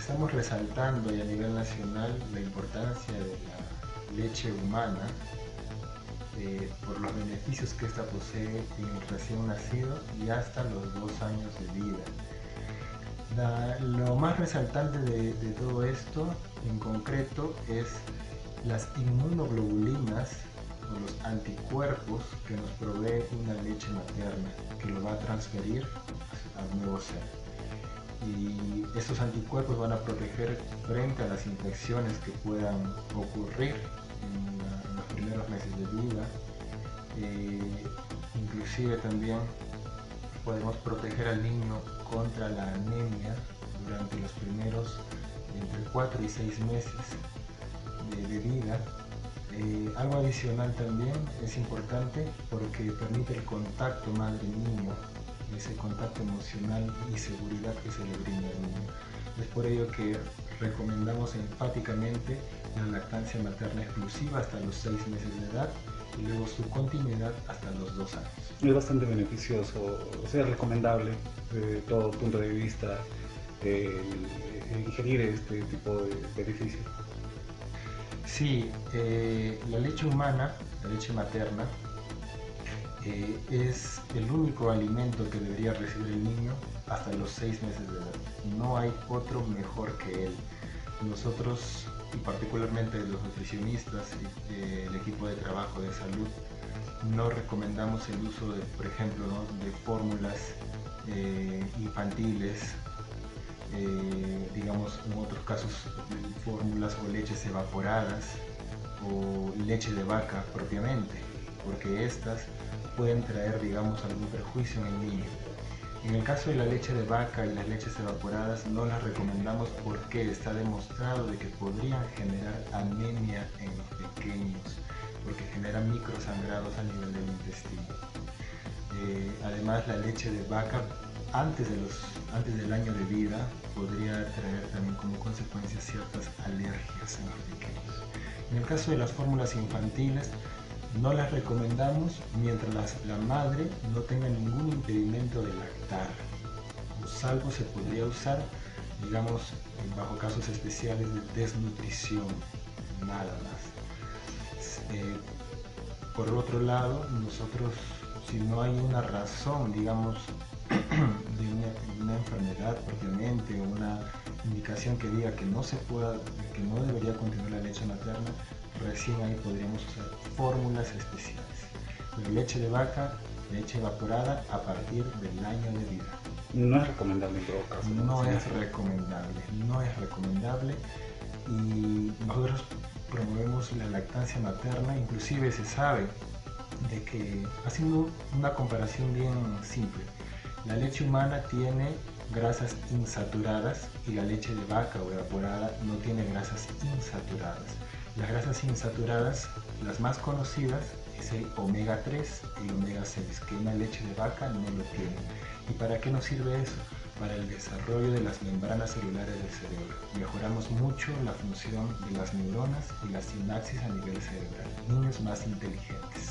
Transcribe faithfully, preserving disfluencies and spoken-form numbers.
estamos resaltando y a nivel nacional la importancia de la leche humana eh, por los beneficios que ésta posee en el recién nacido y hasta los dos años de vida. La, lo más resaltante de, de todo esto en concreto es las inmunoglobulinas o los anticuerpos que nos provee una leche materna que lo va a transferir al nuevo ser. Y estos anticuerpos van a proteger frente a las infecciones que puedan ocurrir en, la, en los primeros meses de vida. Eh, inclusive también podemos proteger al niño contra la anemia durante los primeros entre cuatro y seis meses de, de vida. Eh, algo adicional también es importante porque permite el contacto madre-niño, ese contacto emocional y seguridad que se le brinda al niño. Es por ello que recomendamos enfáticamente la lactancia materna exclusiva hasta los seis meses de edad y luego su continuidad hasta los dos años. Es bastante beneficioso, o sea, es recomendable desde todo punto de vista eh, ingerir este tipo de beneficios. Sí, eh, la leche humana, la leche materna, eh, es el único alimento que debería recibir el niño hasta los seis meses de edad. No hay otro mejor que él. Nosotros, y particularmente los nutricionistas y eh, el equipo de trabajo de salud, no recomendamos el uso de, por ejemplo, ¿no? de fórmulas eh, infantiles, eh, digamos en otros casos fórmulas o leches evaporadas o leche de vaca propiamente, porque estas pueden traer, digamos, algún perjuicio en el niño. En el caso de la leche de vaca y las leches evaporadas no las recomendamos porque está demostrado de que podrían generar anemia en los pequeños, porque generan microsangrados a nivel del intestino. Eh, además, la leche de vaca antes, de los, antes del año de vida podría traer también como consecuencia ciertas alergias en los pequeños. En el caso de las fórmulas infantiles, no las recomendamos mientras las, la madre no tenga ningún impedimento de lactar. Salvo se podría usar, digamos, bajo casos especiales de desnutrición, nada más. Eh, por otro lado, nosotros, si no hay una razón, digamos, de una, una enfermedad propiamente o una indicación que diga que no se pueda, que no debería continuar la leche materna, recién ahí podríamos usar fórmulas especiales. Pero leche de vaca, leche evaporada a partir del año de vida. No es recomendable en todo caso. No, no es recomendable, no es recomendable y nosotros promovemos la lactancia materna, inclusive se sabe de que, haciendo una comparación bien simple, la leche humana tiene grasas insaturadas y la leche de vaca o evaporada no tiene grasas insaturadas. Las grasas insaturadas, las más conocidas, es el omega tres y el omega seis, que una leche de vaca no lo tiene. ¿Y para qué nos sirve eso? Para el desarrollo de las membranas celulares del cerebro. Mejoramos mucho la función de las neuronas y la sinapsis a nivel cerebral. Niños más inteligentes.